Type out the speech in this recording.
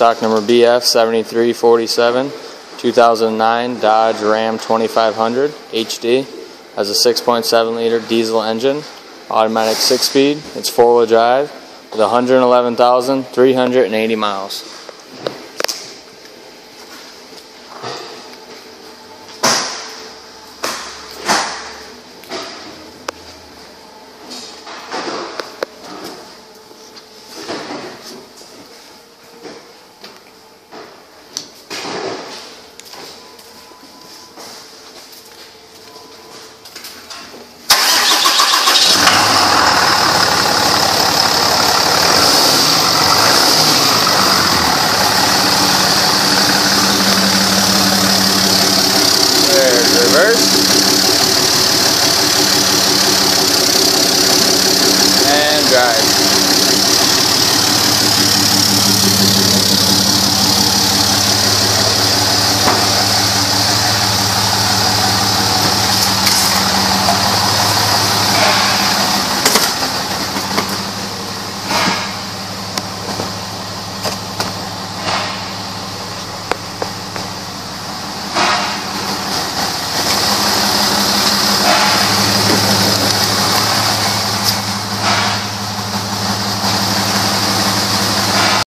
stock number BF7347, 2009 Dodge Ram 2500 HD. Has a 6.7 liter diesel engine, automatic 6-speed. It's 4-wheel drive with 111,380 miles.